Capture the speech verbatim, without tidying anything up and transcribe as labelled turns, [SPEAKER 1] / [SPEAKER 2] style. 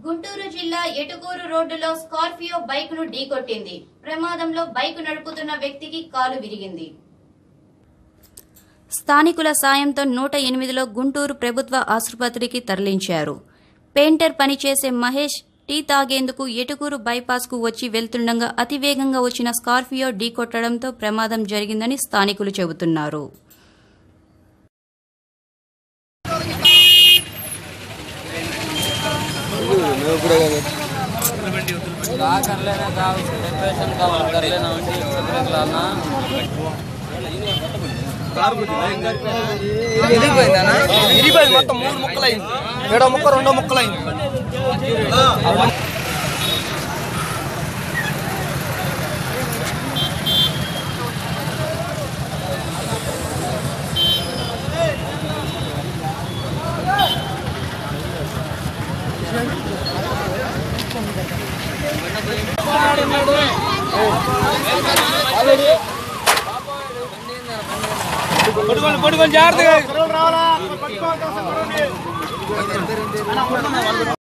[SPEAKER 1] గుంటూరు జిల్లా ఎటుకూరు రోడ్డులో Scorpio bike ను ఢీకొట్టింది. ప్రమాదంలో బైక్ నడుపుతున్న వ్యక్తికి కాలు విరిగింది. స్థానికుల సాయంతో నూట ఎనిమిదిలో గుంటూరు ప్రభుత్వ ఆసుపత్రికి తరలించారు. పెయింటర్ పనిచేసే మహేష్ టీ తాగేందుకు ఎటుకూరు బైపాస్ కు వచ్చి వెళ్తుండగా అతివేగంగా వచ్చిన స్కార్పియో ఢీకొట్టడంతో ప్రమాదం జరిగిందని స్థానికులు చెబుతున్నారు.
[SPEAKER 2] మొత్తం మూడు ముక్కలైంది, ఏడో ముక్క రెండో ముక్కలైంది. పట్టుకొని పట్టుకొని జాగ్రత్తగా